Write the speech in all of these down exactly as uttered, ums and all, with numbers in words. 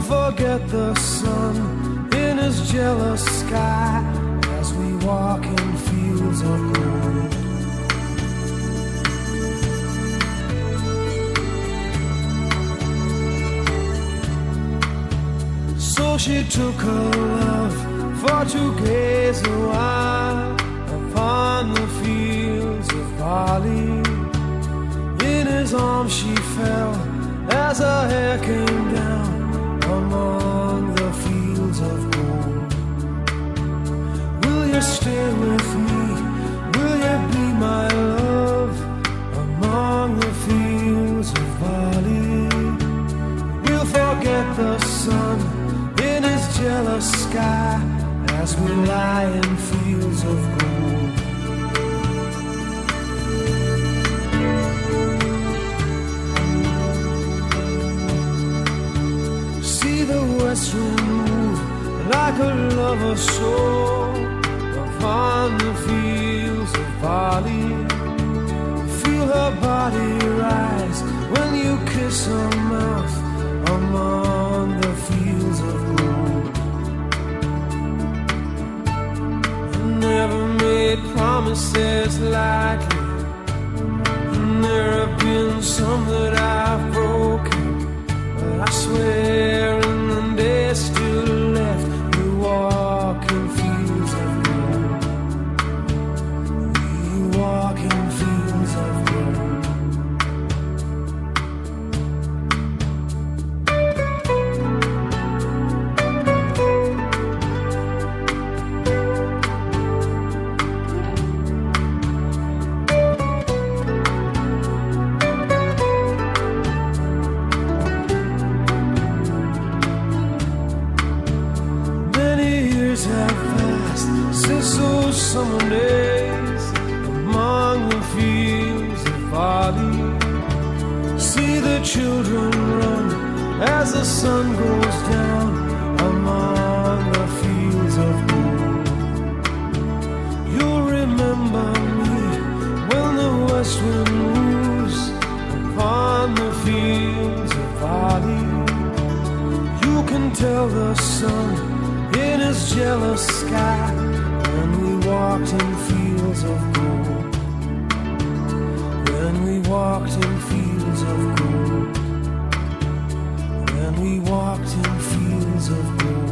forget the sun in his jealous sky as we walk in fields of gold. So she took her love for to gaze a while upon the fields of barley. In his arms she fell as her hair came down among the fields of gold. Will you stay with me? Will you be my love among the fields of barley? We'll forget the sun in his jealous sky as we lie in fields of gold. See the west wind move like a lover's soul upon the fields of barley. Feel her body rise when you kiss her mouth among the fields of gold. I never made promises lightly, and there have been some that I've broken, but I swear in the days still left we walk in fields of gold. We walk in fields of gold. Summer days among the fields of barley. See the children run as the sun goes down among the fields of gold. You'll remember me when the west wind moves upon the fields of barley. You can tell the sun in his jealous sky when we walked in fields of gold. When we walked in fields of gold. When we walked in fields of gold.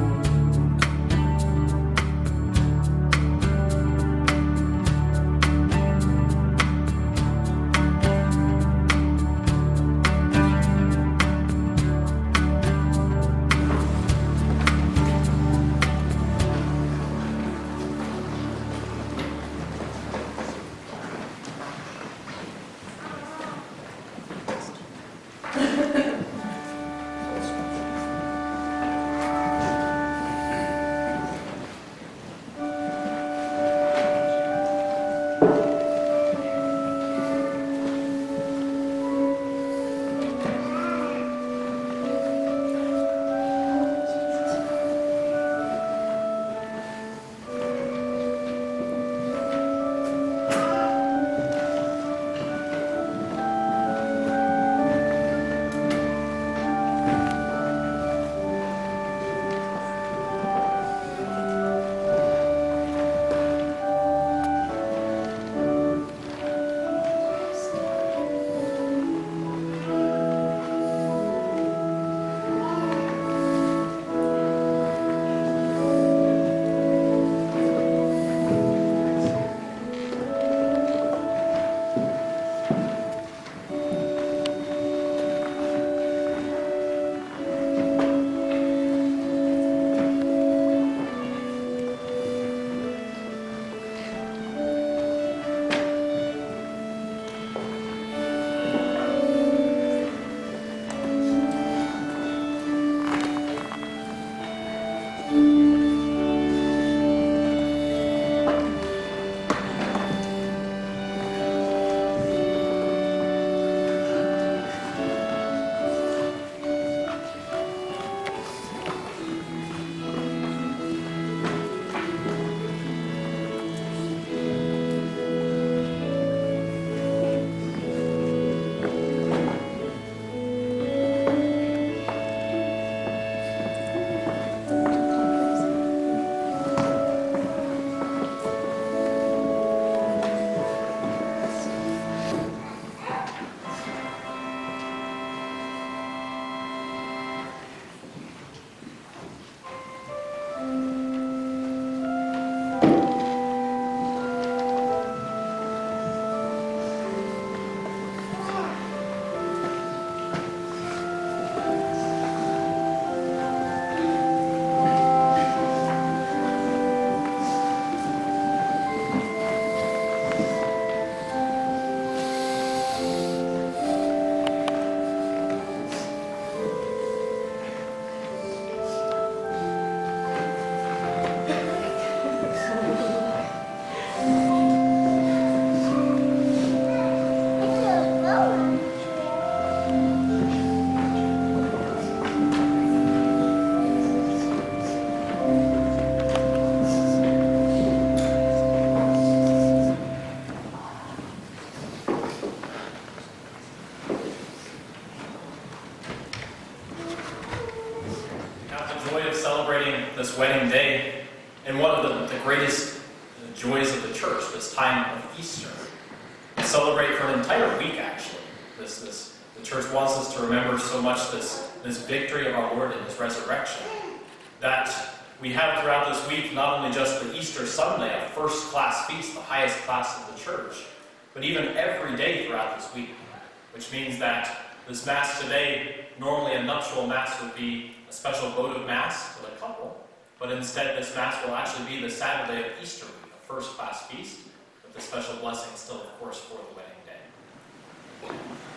joy of celebrating this wedding day and one of the, the greatest joys of the church, this time of Easter. We celebrate for an entire week, actually. This, this, the church wants us to remember so much this, this victory of our Lord and his resurrection, that we have throughout this week not only just the Easter Sunday, a first-class feast, the highest class of the church, but even every day throughout this week, which means that this Mass today, normally a nuptial Mass would be a special votive Mass for the couple, but instead this Mass will actually be the Saturday of Easter week, a first-class feast, with the special blessing still, of course, for the wedding day.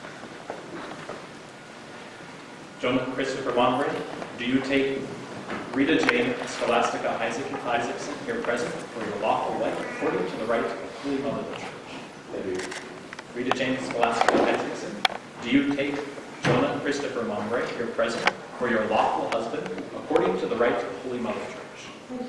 Jonah Christopher Monbray, do you take Rita Jane Scholastica Isaac Isaacson here present for your lawful wife according to the right of Holy Mother of the Church? I do. Rita Jane Scholastica Isaacson, do you take Jonah Christopher Monbray here present for your lawful husband according to the right of Holy Mother of the Church?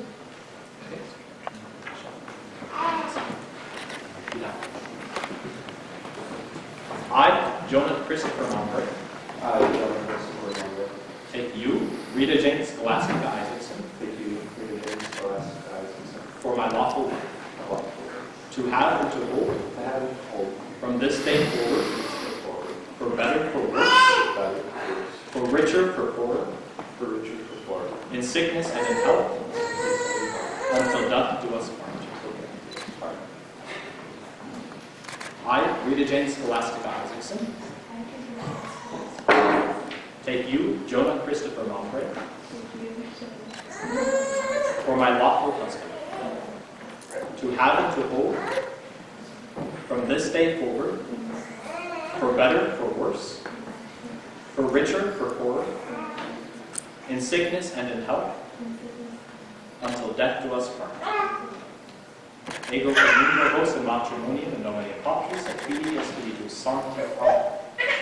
I, Jonah Christopher Monbray, I, Jonah Christopher Monbray, take you, Rita Jane Scholastica Isaacson, take you, Rita Jane Scholastica Isaacson, for my lawful wife, my lawful wife, to have and to hold, to have and hold, from this day forward, from this day forward, for better, for worse, for better, for worse, for richer, for poorer, for richer, for poorer, in sickness and in health, until death do us part. I, Rita Jane Scholastica Isaacson, take you, Jonah Christopher Monbray, for my lawful husband, to have and to hold, from this day forward, for better, for worse, for richer, for poorer, in sickness and in health, until death do us part. Ego communo vos in matrimonium in nomine Patris et Filii et Spiritus Sancti. Amen.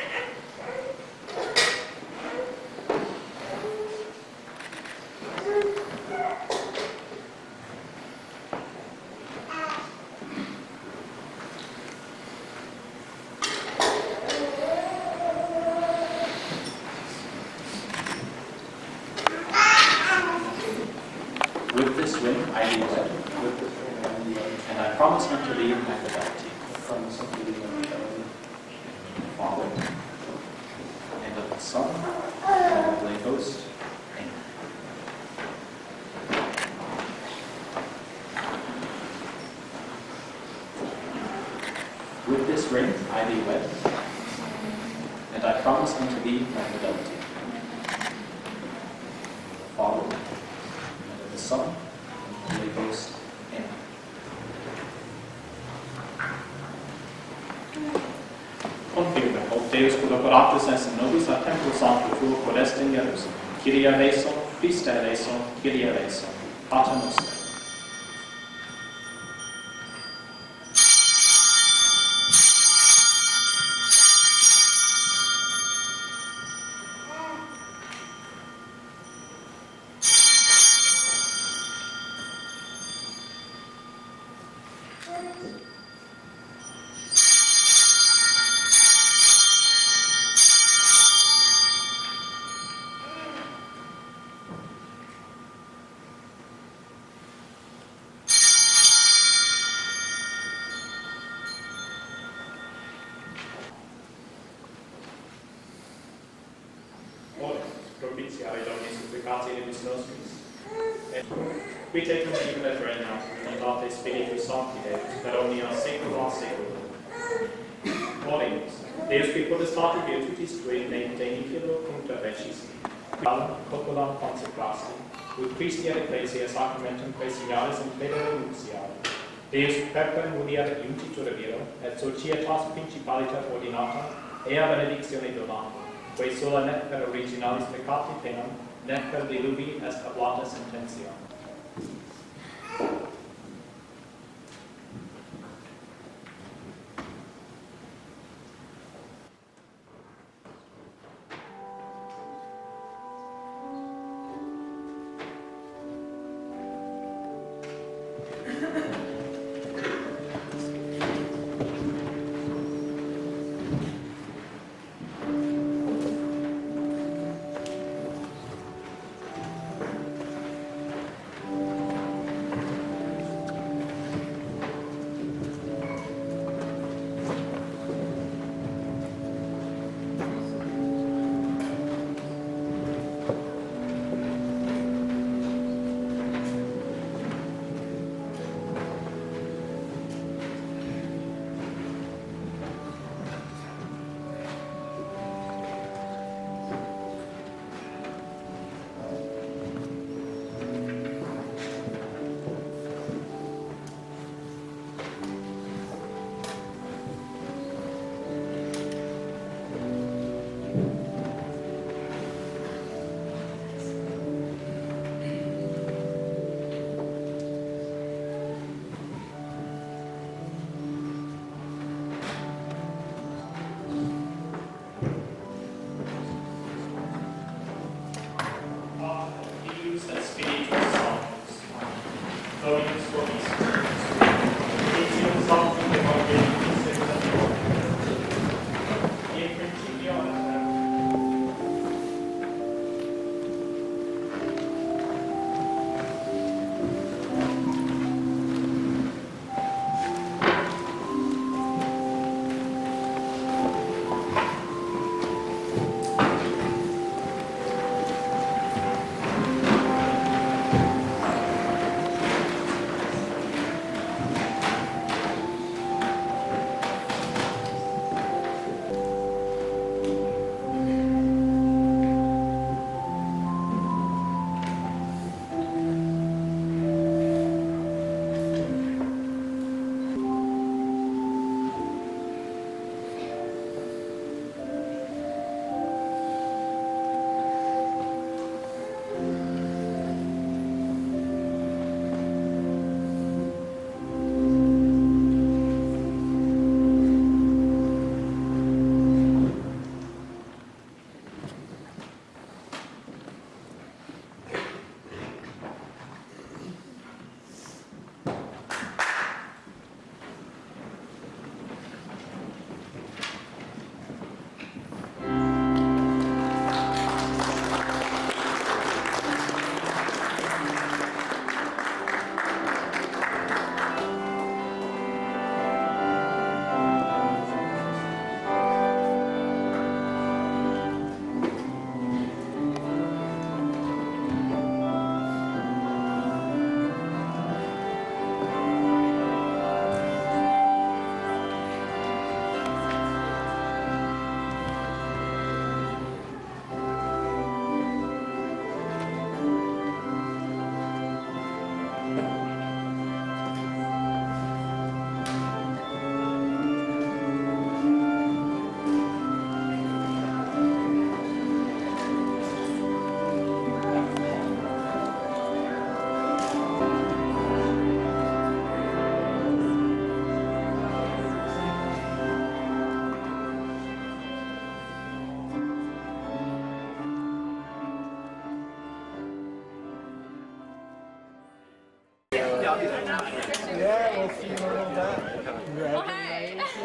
With this ring I do wed, with this ring I do wed, and I promise unto thee my fidelity, I promise unto thee my fidelity, Father, and of the Son, and of the Holy Ghost. Amen. With this ring I thee wed, and I promise unto thee my fidelity, Father, and of the Son, and of the Holy Ghost. Amen. Confirme, ob Deus collaboratus es in nobis a templo sancto tuo codest in Jerusalem. Kyrie eleison, Christe eleison, Kyrie eleison. Pater noster. Propitiae Domini supplicati nebis nostris. Et qui tecum even et regnat, in late Spiritus Sancti Deus, per omnia saecula saeculorum. Oremus, Deus qui potestate virtutis tui ne nihilo cuncta recis, quam populam consecrasti, ut Christi et Ecclesia sacramentum praesialis in federe nuptiale. Deus perper muliat iuncitur viro, et societas principalitat ordinata, ea benedictione donata, quae sola nec per originalis peccati penam, nec per diluvi est hablata sententia. Yeah, we'll see you in a little bit. Oh, hey.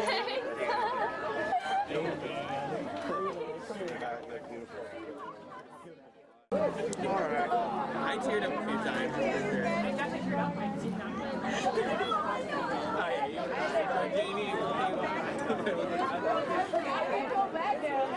I teared up a few times. I definitely teared up like two times. Oh yeah, you Janey and Go back there.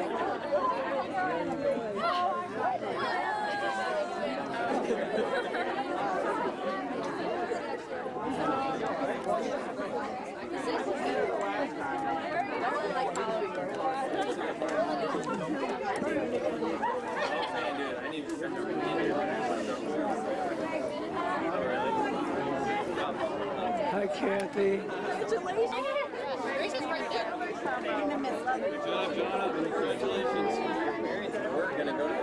Hi, Kathy. Grace is right there. Good job, Jonah. Congratulations. We're gonna go to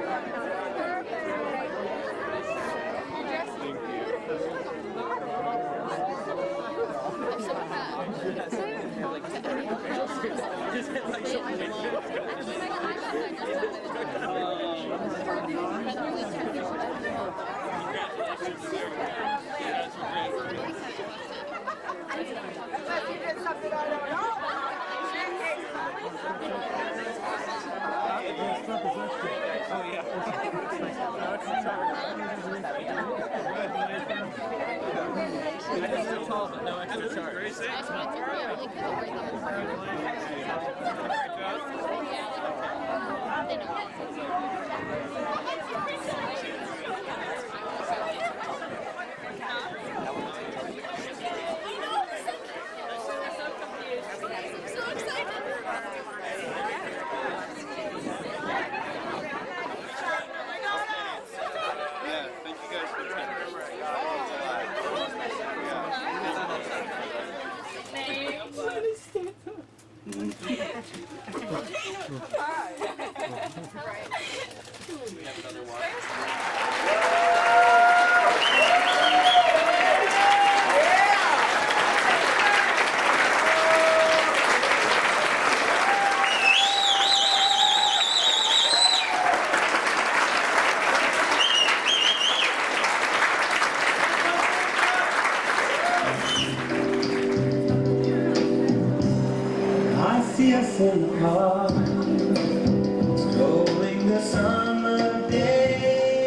no extra charge. Fearful heart, strolling the summer day.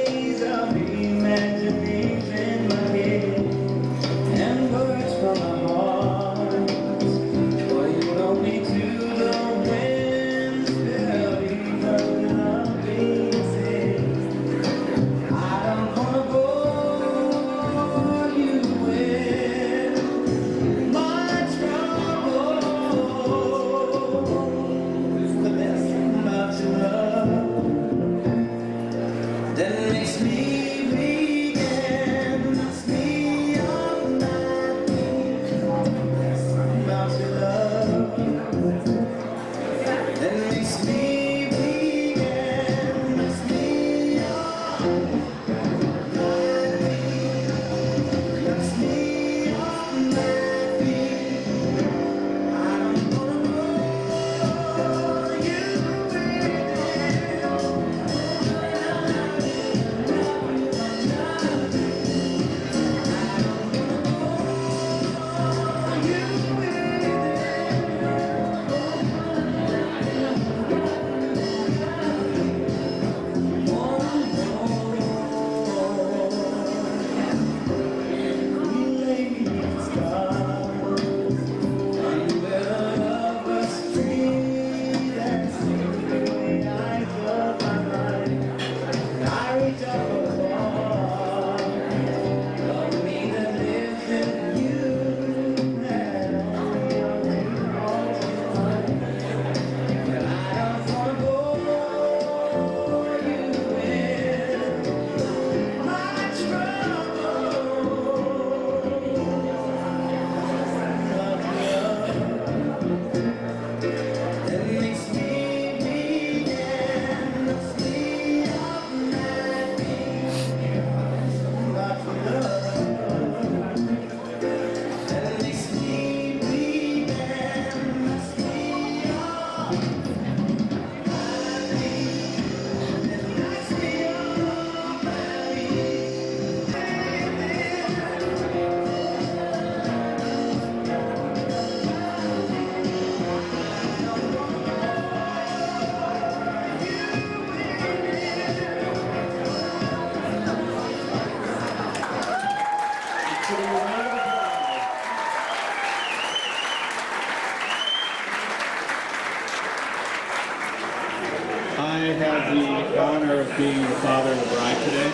honor of being the father of the bride today.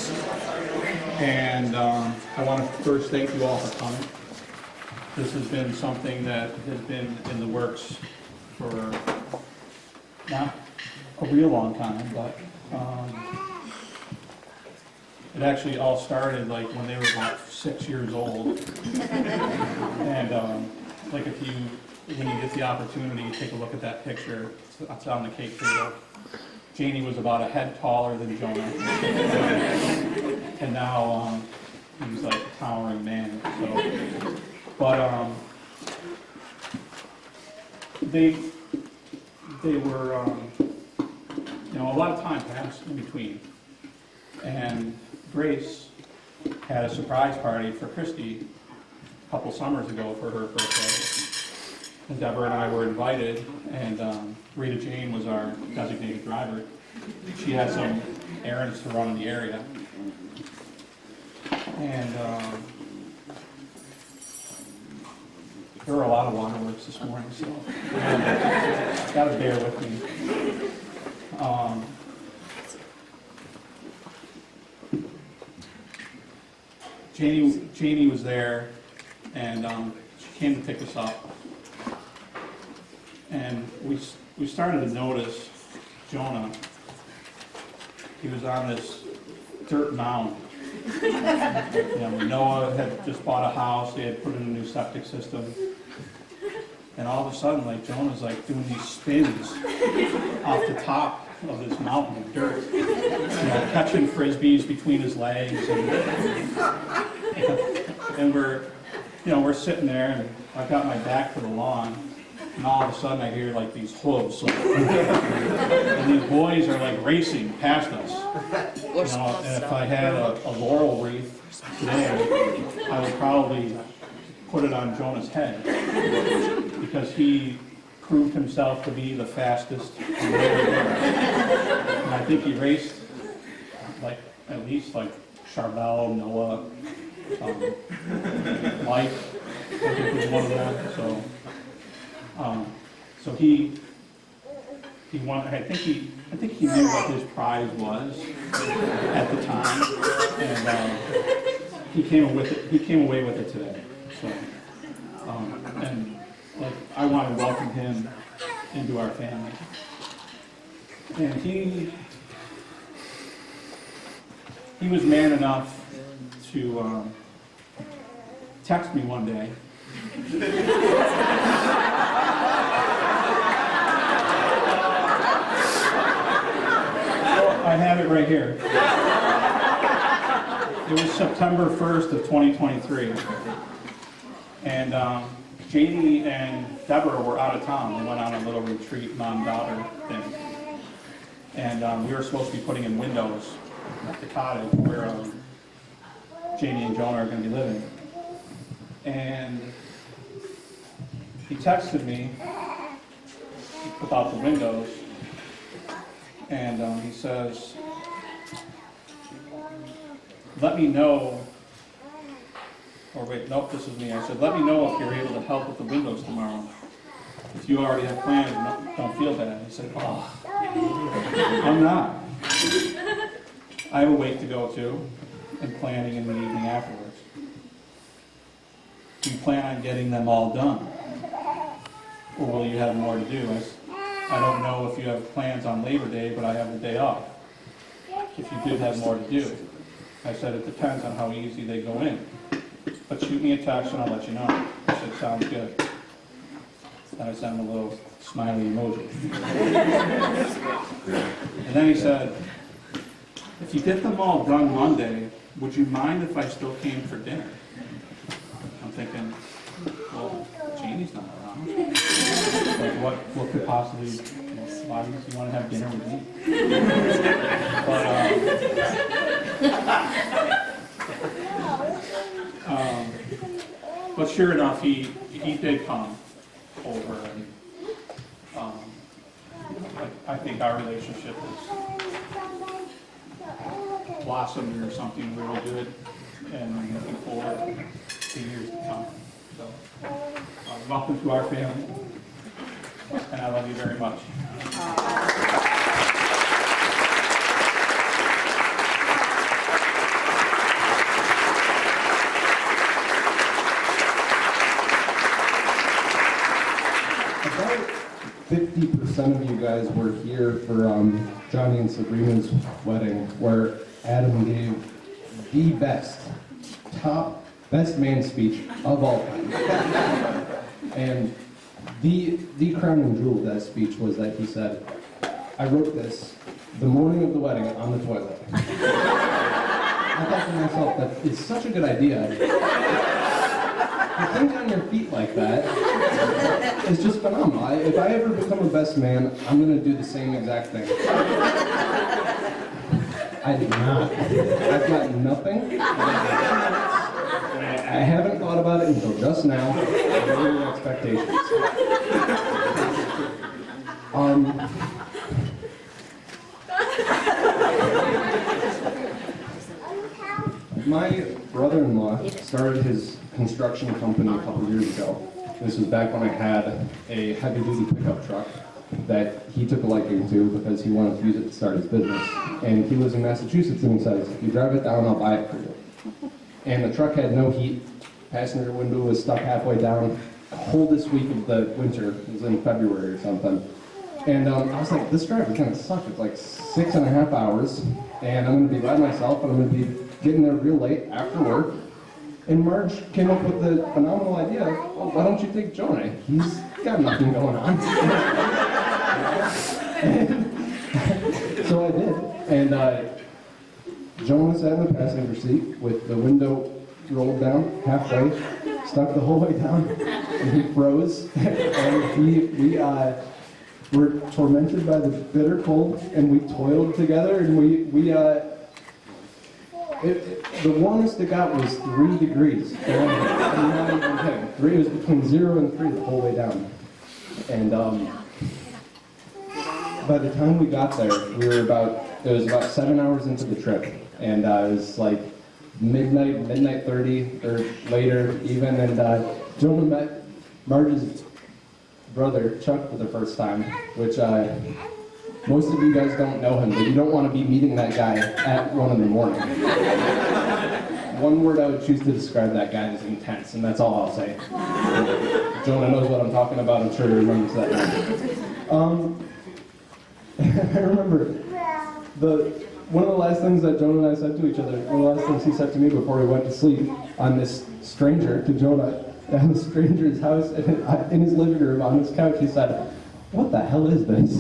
And um, I want to first thank you all for coming. This has been something that has been in the works for not a real long time, but um, it actually all started like when they were about six years old. And um, like if you, when you get the opportunity, take a look at that picture. It's on the cake table. Janey was about a head taller than Jonah. And now um, he's like a towering man. So, but um, they, they were, um, you know, a lot of time passed in between. And Grace had a surprise party for Christy a couple summers ago for her birthday. And Deborah and I were invited, and um, Rita Jane was our designated driver. She had some errands to run in the area. And um, there were a lot of waterworks this morning, so got to bear with me. Um, Janey, Janey was there, and um, she came to pick us up. And we, we started to notice Jonah. He was on this dirt mound. You know, Noah had just bought a house, they had put in a new septic system. And all of a sudden, like, Jonah's like doing these spins off the top of this mountain of dirt. You know, catching frisbees between his legs. And, and we're, you know, we're sitting there, and I've got my back to the lawn. And all of a sudden I hear like these hooves. And these boys are like racing past us. You know, and if I had a, a laurel wreath today, I would probably put it on Jonah's head. Because he proved himself to be the fastest. And I think he raced like at least like Charbel, Noah, um, Mike, I think was one of them. So. Um, so he he won. I think he I think he knew what his prize was at the time, and um, he came with it. He came away with it today. So um, and like I want to welcome him into our family. And he he was man enough to um, text me one day. I have it right here. It was September first of twenty twenty-three. And um, Janey and Deborah were out of town. They went on a little retreat, mom-daughter thing. And um, we were supposed to be putting in windows at the cottage where um, Janey and Jonah are going to be living. And he texted me about the windows. And um, he says, let me know, or wait, nope, this is me. I said, let me know if you're able to help with the windows tomorrow. If you already have plans, don't, don't feel bad. He said, oh, I'm not. I have a wake to go to and planning in the evening afterwards. Do you plan on getting them all done? Or will you have more to do? I said, I don't know if you have plans on Labor Day, but I have the day off. If you did have more to do. I said, it depends on how easy they go in. But shoot me a text and I'll let you know. I said, sounds good. And I sent him a little smiley emoji. And then he said, if you get them all done Monday, would you mind if I still came for dinner? I'm thinking, well, Janey's not around. Like, what, what could possibly, why does he want to have dinner with me? But, um, um, but sure enough, he, he did come over, and um, I, I think our relationship has blossomed into something really good, and I'm looking forward to years to come. So, uh, welcome to our family, and I love you very much. fifty percent of you guys were here for um, Johnny and Sabrina's wedding, where Adam gave the best, top, best man speech of all time. And the, the crown and jewel of that speech was that he said, I wrote this the morning of the wedding on the toilet. I thought to myself, that is such a good idea. To think on your feet like that is just phenomenal. I, if I ever become a best man, I'm going to do the same exact thing. I did not. I've got nothing. I haven't thought about it until just now. Very low expectations. Um, my brother-in-law started his construction company a couple years ago. This was back when I had a heavy-duty pickup truck that he took a liking to because he wanted to use it to start his business. And he lives in Massachusetts, and he says, if you drive it down, I'll buy it for you. And the truck had no heat. Passenger window was stuck halfway down. Coldest week of the winter. It was in February or something. And um, I was like, this drive is going to suck. It's like six and a half hours, and I'm going to be by myself, and I'm going to be getting there real late after work. And Marge came up with the phenomenal idea, well, why don't you take Jonah? He's got nothing going on. And so I did. And uh, Jonah sat in the passenger seat with the window rolled down halfway, stuck the whole way down, and he froze. And he, we uh, were tormented by the bitter cold, and we toiled together, and we, we uh, It, it, the warmest it got was three degrees. I'm not even kidding. Three, it was between zero and three the whole way down. And um, by the time we got there, we were about, it was about seven hours into the trip. And uh, it was like midnight, midnight thirty, or later even. And uh, Jonah met Marge's brother, Chuck, for the first time, which uh, most of you guys don't know him, but you don't want to be meeting that guy at one in the morning. One word I would choose to describe that guy is intense, and that's all I'll say. Jonah knows what I'm talking about. I'm sure he remembers that. Um, I remember the one of the last things that Jonah and I said to each other, one of the last things he said to me before he went to sleep on this stranger, to Jonah, at the stranger's house, in his living room, on his couch, he said, what the hell is this?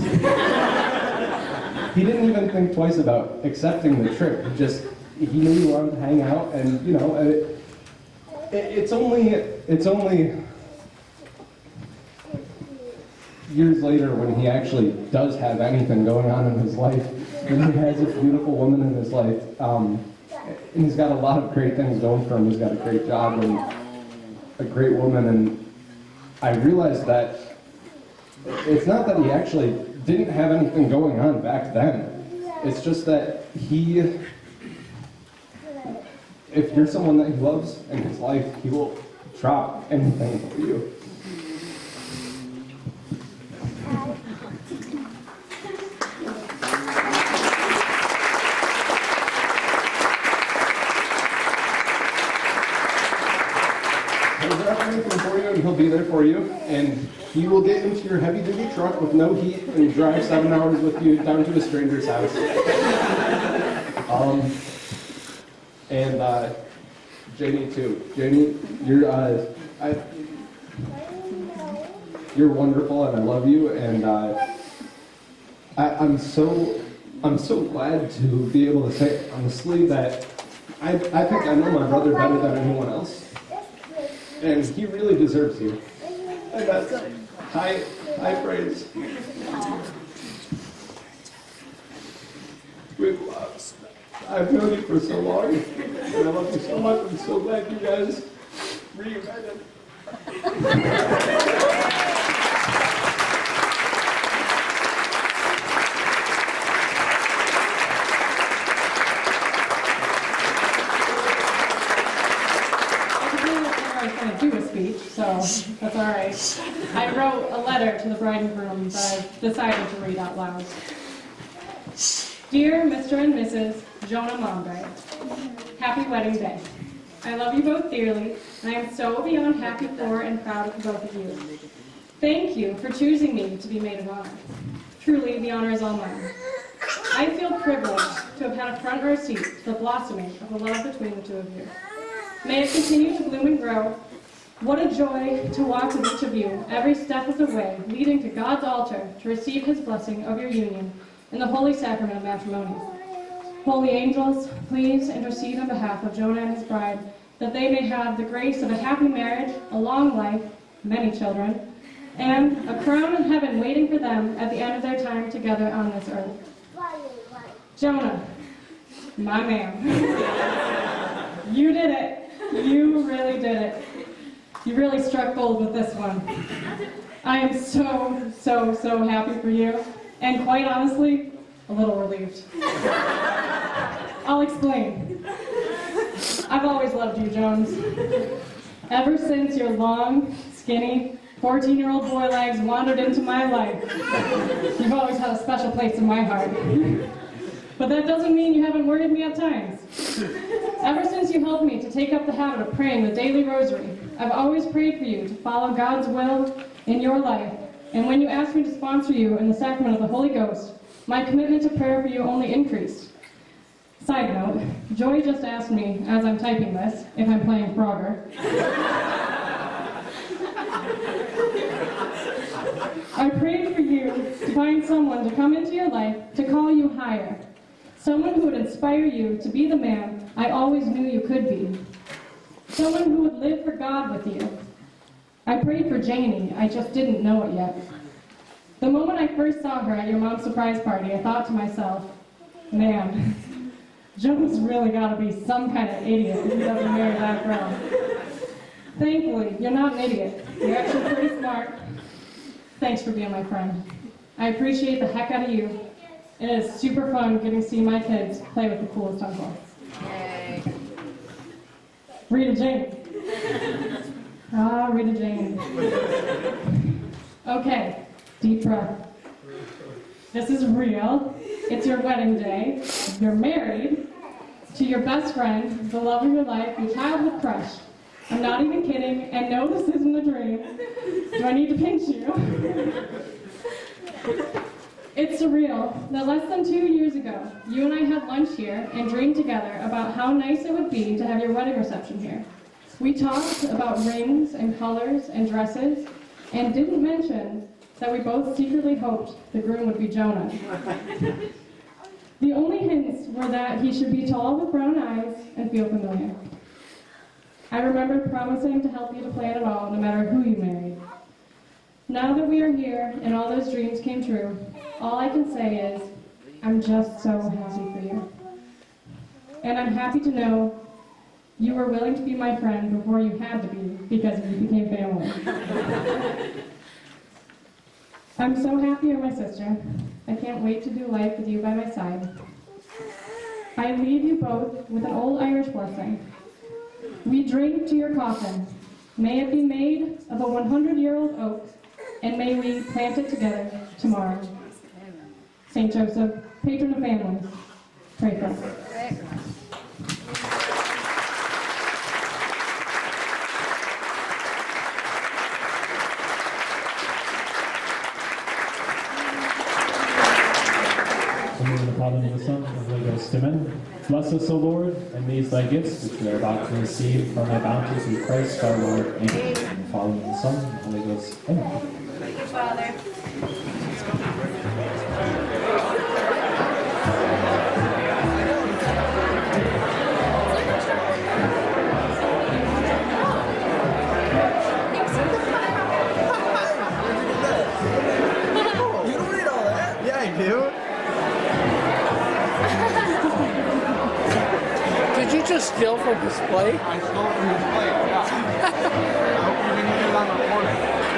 He didn't even think twice about accepting the trip. He just, he knew he wanted to hang out, and you know, it, it, it's only, it's only years later when he actually does have anything going on in his life, when he has this beautiful woman in his life, um, and he's got a lot of great things going for him. He's got a great job and a great woman, and I realized that it's not that he actually didn't have anything going on back then. It's just that he, if you're someone that he loves in his life, he will drop anything for you. He'll drop anything for you, and he'll be there for you, and he will get into your heavy-duty truck with no heat and drive seven hours with you down to a stranger's house. Um, and uh, Janey too. Janey, you're uh, I, you're wonderful, and I love you. And uh, I, I'm so I'm so glad to be able to say honestly that I I think I know my brother better than anyone else, and he really deserves you. And that's high, high praise. We've, uh, I've known you for so long, and I love you so much. I'm so glad you guys reunited. Do a speech, so that's all right. I wrote a letter to the bride and groom that I've decided to read out loud. Dear Mister and Missus Jonah Mombre, happy wedding day. I love you both dearly, and I am so beyond happy for and proud of both of you. Thank you for choosing me to be maid of honor. Truly, the honor is all mine. I feel privileged to have had a front row seat to the blossoming of the love between the two of you. May it continue to bloom and grow. What a joy to walk with each of you every step of the way, leading to God's altar to receive his blessing of your union in the holy sacrament of matrimony. Holy angels, please intercede on behalf of Jonah and his bride, that they may have the grace of a happy marriage, a long life, many children, and a crown in heaven waiting for them at the end of their time together on this earth. Jonah, my man, you did it. You really did it. You really struck gold with this one. I am so, so, so happy for you, and quite honestly, a little relieved. I'll explain. I've always loved you, Jones. Ever since your long, skinny, fourteen-year-old boy legs wandered into my life, you've always had a special place in my heart. But that doesn't mean you haven't worried me at times. Ever since you helped me to take up the habit of praying the daily rosary, I've always prayed for you to follow God's will in your life, and when you asked me to sponsor you in the sacrament of the Holy Ghost, my commitment to prayer for you only increased. Side note, Joy just asked me, as I'm typing this, if I'm playing Frogger. I prayed for you to find someone to come into your life to call you higher. Someone who would inspire you to be the man I always knew you could be. Someone who would live for God with you. I prayed for Janey, I just didn't know it yet. The moment I first saw her at your mom's surprise party, I thought to myself, man, Joe's really gotta be some kind of idiot if he doesn't marry that girl. Thankfully, you're not an idiot. You're actually pretty smart. Thanks for being my friend. I appreciate the heck out of you. It is super fun getting to see my kids play with the coolest uncle. Yay. Rita Jane. Ah, Rita Jane. Okay, deep breath. This is real. It's your wedding day. You're married to your best friend, the love of your life, your childhood crush. I'm not even kidding, and no, this isn't a dream. Do I need to pinch you? It's surreal that less than two years ago, you and I had lunch here and dreamed together about how nice it would be to have your wedding reception here. We talked about rings and colors and dresses, and didn't mention that we both secretly hoped the groom would be Jonah. The only hints were that he should be tall with brown eyes and feel familiar. I remember promising to help you to plan it all, no matter who you married. Now that we are here and all those dreams came true, all I can say is, I'm just so happy for you. And I'm happy to know you were willing to be my friend before you had to be, because you became family. I'm so happy you're my sister. I can't wait to do life with you by my side. I leave you both with an old Irish blessing. We drink to your coffin. May it be made of a hundred-year-old oak, and may we plant it together tomorrow. Saint Joseph, patron of families, pray for us. In the name of the Father, and of the Son, and of the Holy Ghost, amen. Bless us, O Lord, and these thy gifts, which we are about to receive from thy bounty through Christ our Lord. Amen. In the Father, and of the Son, and of the Holy Ghost, amen. Thank you, Father. You don't read all that? Yeah, I do. Did you just steal from display? I stole from display, yeah. I hope you didn't get it on recording.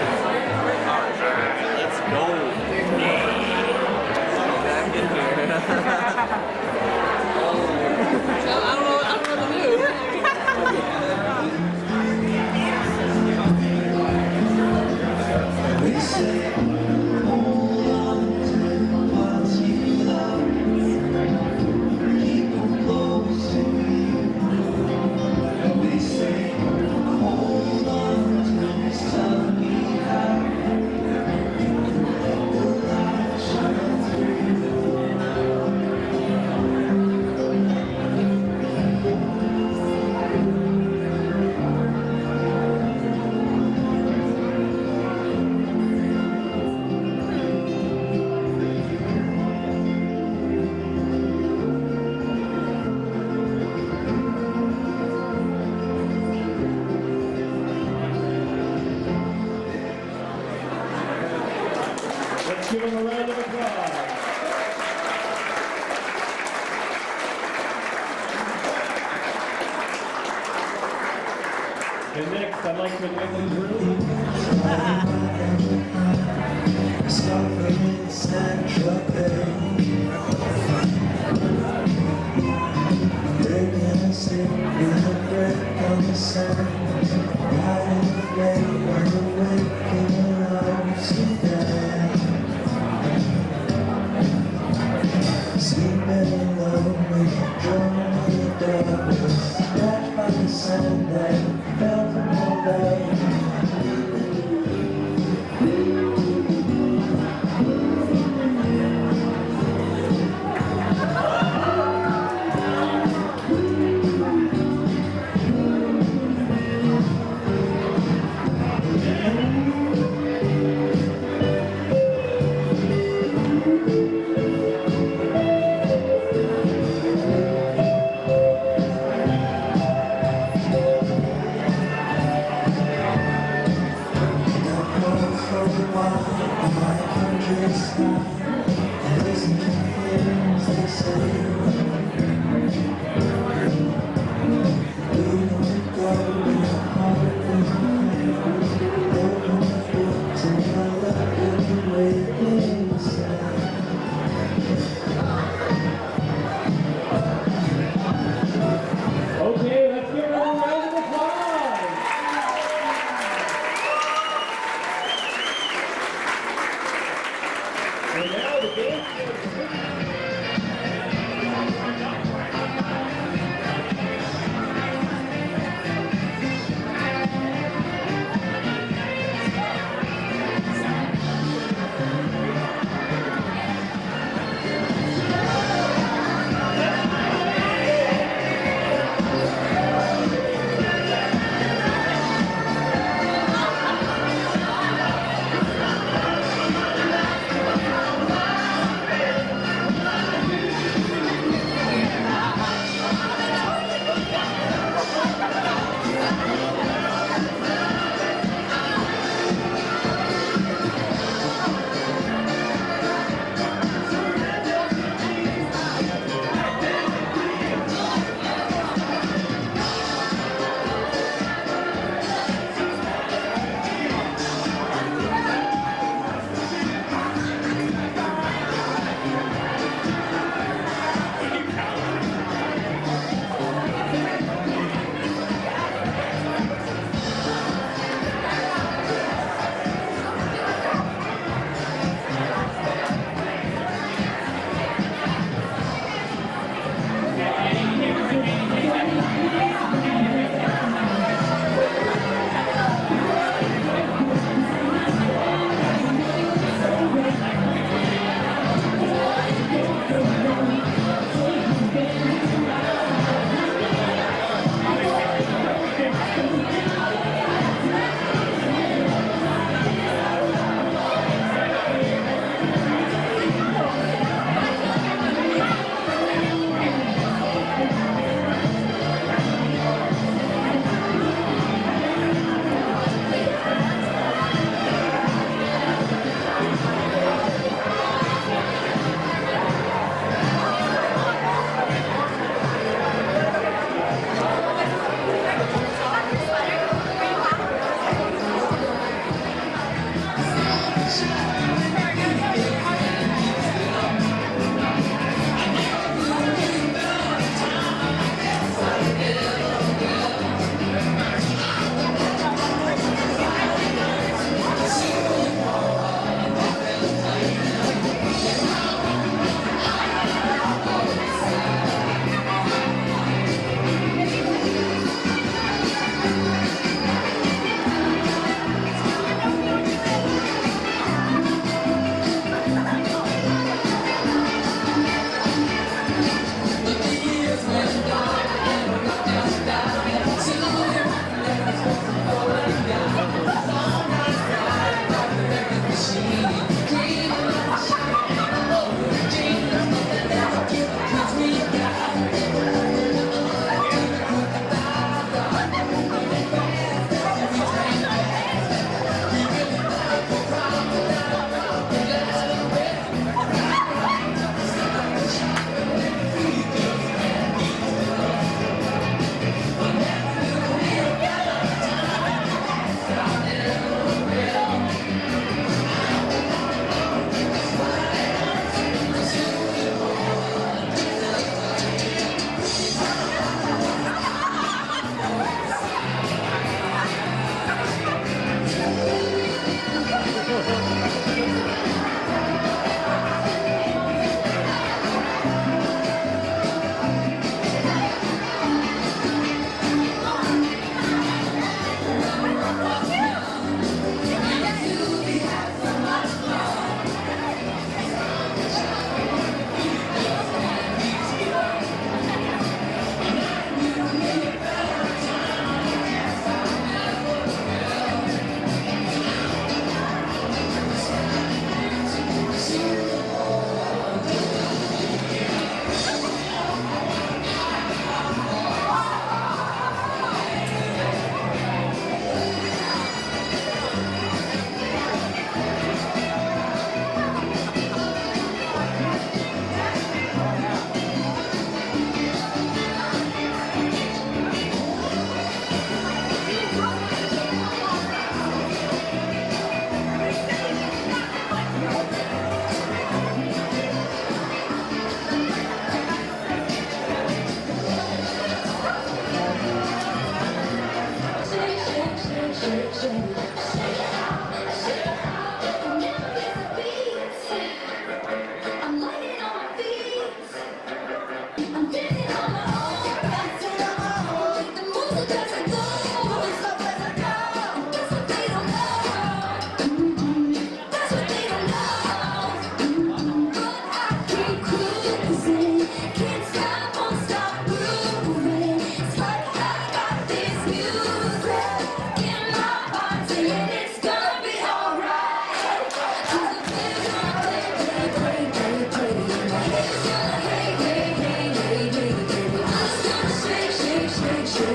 Let's go. Back in here. I don't know, I don't know what to do. They say, hold on to what you love. Keep them close to you. They say, hold on to this time. And next, I'd like to invite them to the room.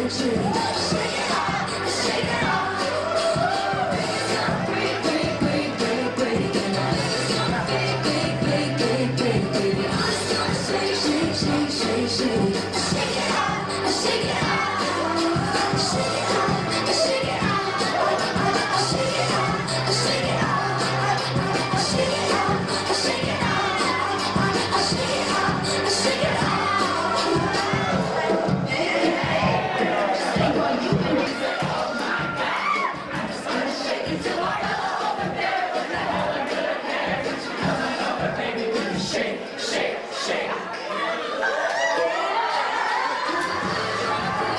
Shake, shake, shake.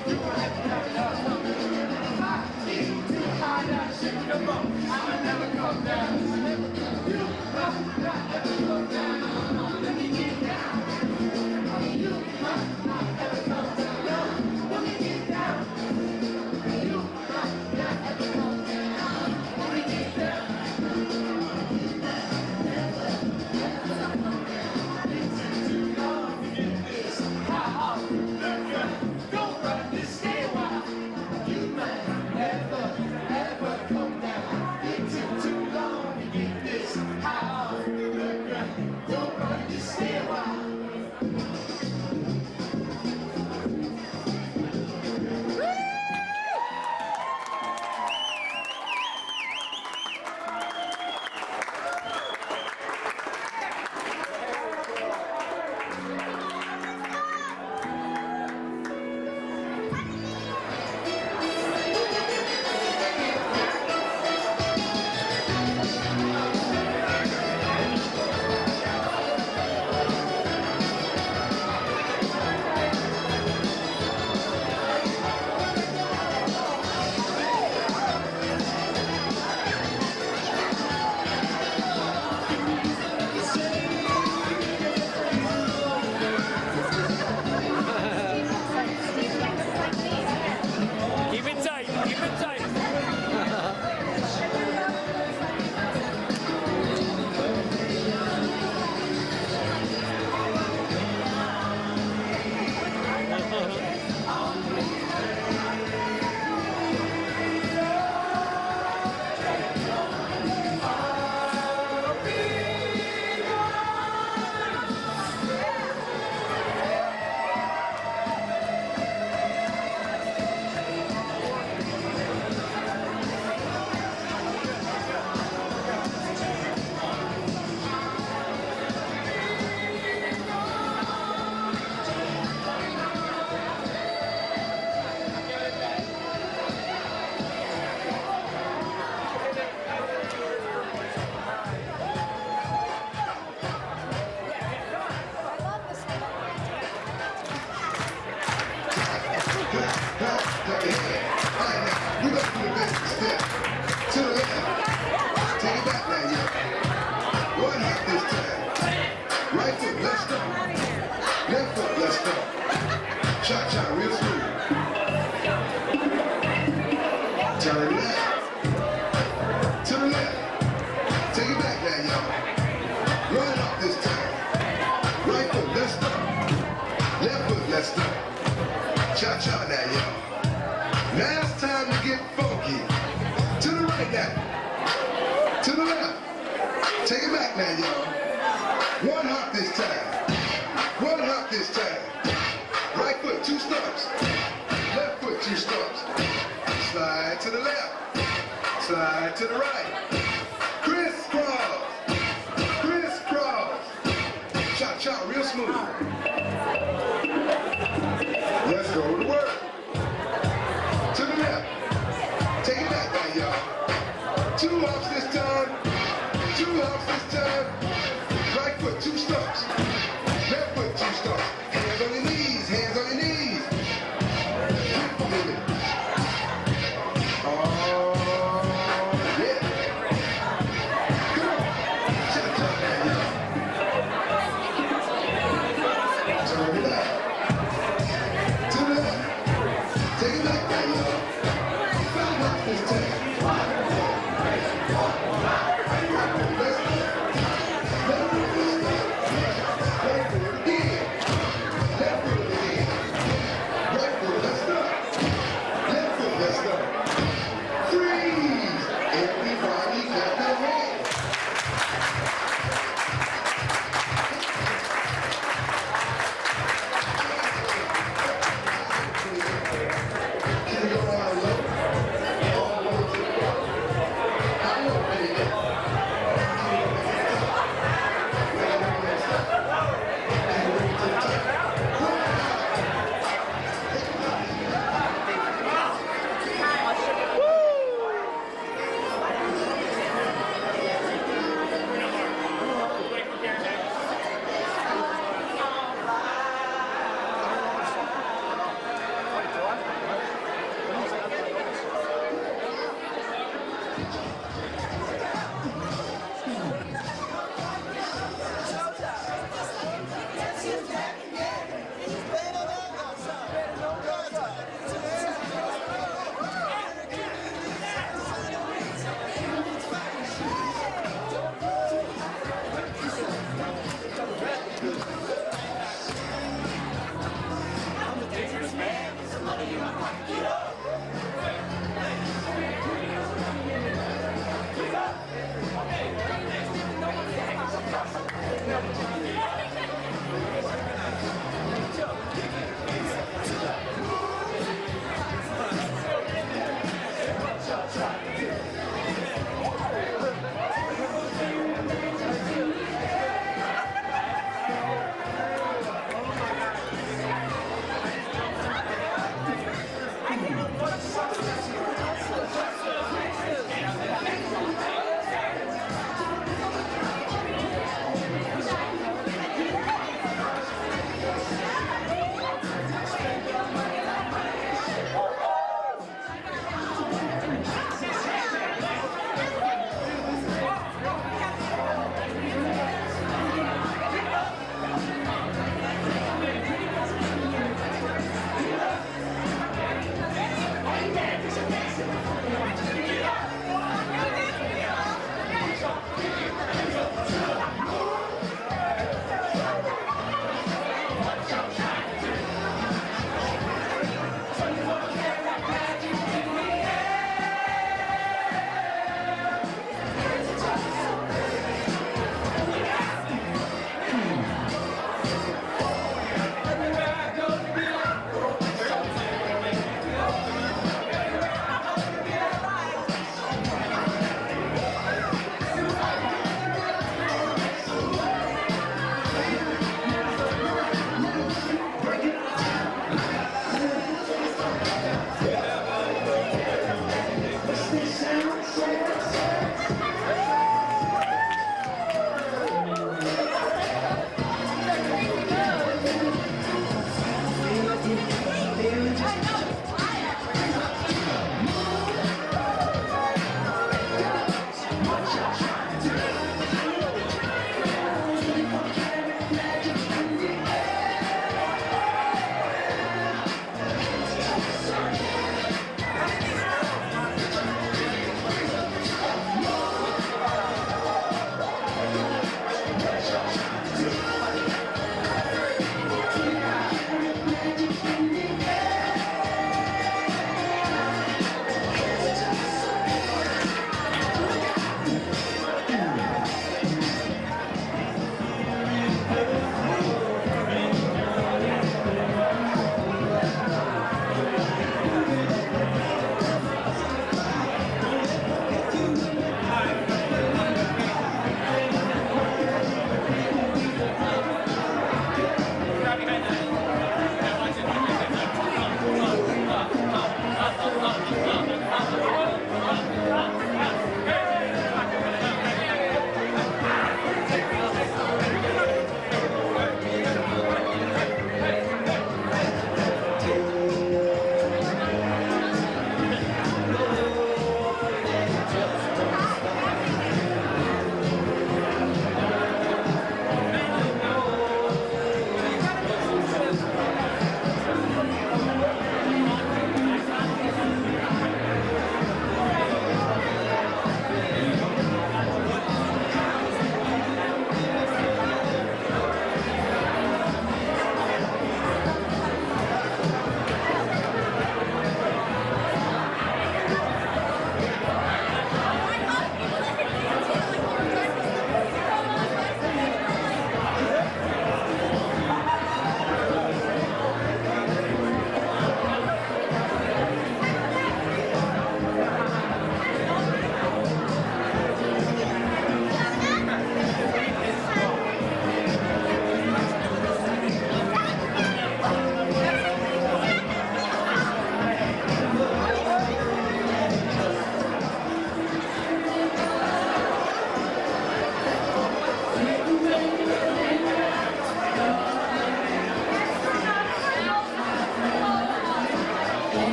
Cha-cha now, y'all. Now it's time to get funky. To the right now. To the left. Take it back now, y'all. One hop this time. One hop this time. Right foot, two stumps. Left foot, two stumps. Slide to the left. Slide to the right. Crisscross. Crisscross. Cha-cha, real smooth. Let's go to work. To the left. Take it back now, y'all. Two hops this time. Two hops this time. Right foot, two stumps. Left foot, two stumps. Hands on your knees. Hands on your knees. Oh, yeah.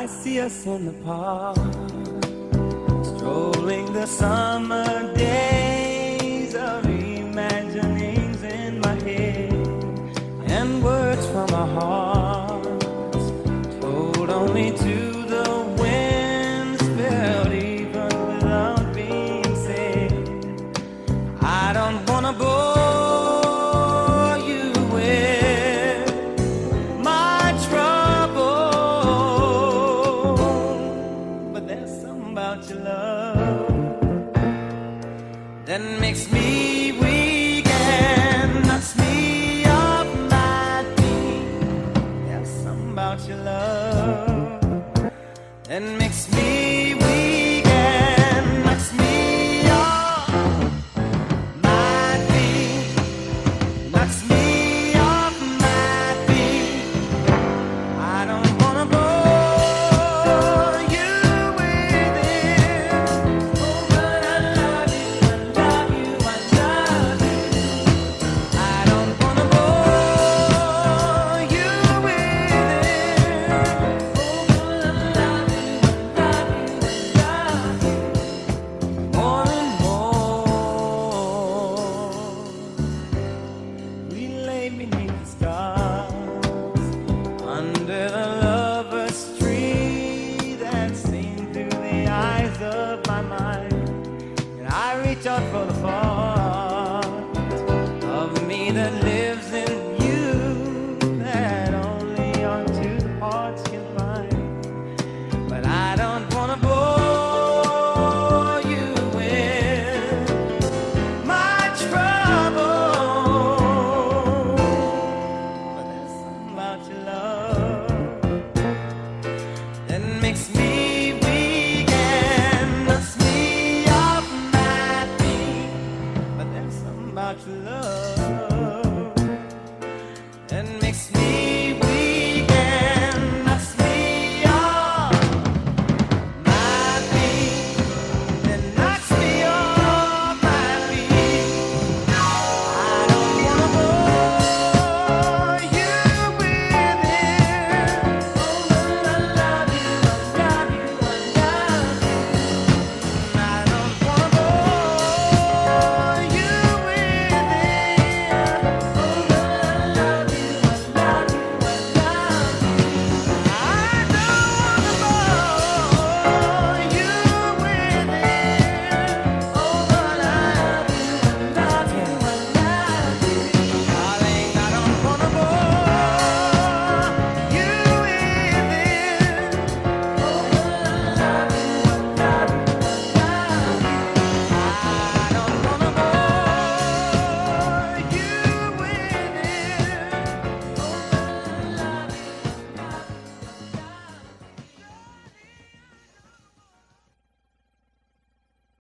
see us in the park, strolling the summer days of imaginings in my head, and words from our hearts told only to the winds, felt even without being said. I don't wanna bore you with my trouble, but there's something about your love that makes me weak and knocks me off my feet. There's something about your love that makes me weak and knocks me off my feet, knocks me off my feet. I don't wanna bore you with it. Oh, but I love you, I love you, I love you. I don't wanna bore you with it. Oh, but I love you, I love you, I love you. More and more, we lay beneath the stars, under the lover's tree that's seen through the eyes of my mind. And I reach out for the fall.